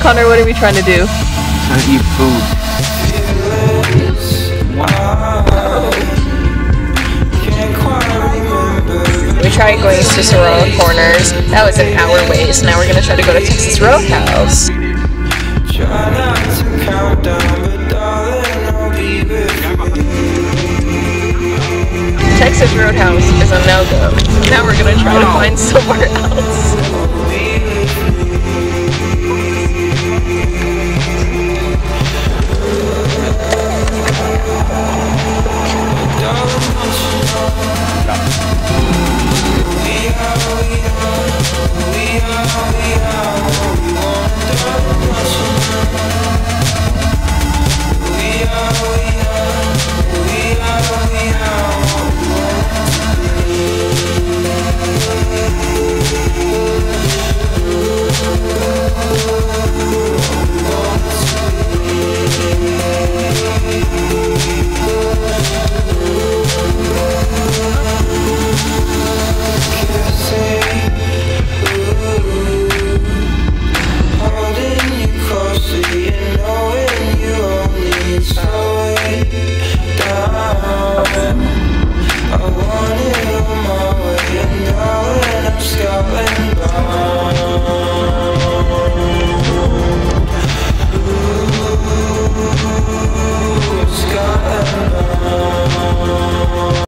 Connor, what are we trying to do? Trying to eat food. We tried going to Saguaro Corners. That was an hour ways. Now we're gonna try to go to Texas Roadhouse. Texas Roadhouse is a no-go. Now we're gonna try to find somewhere else.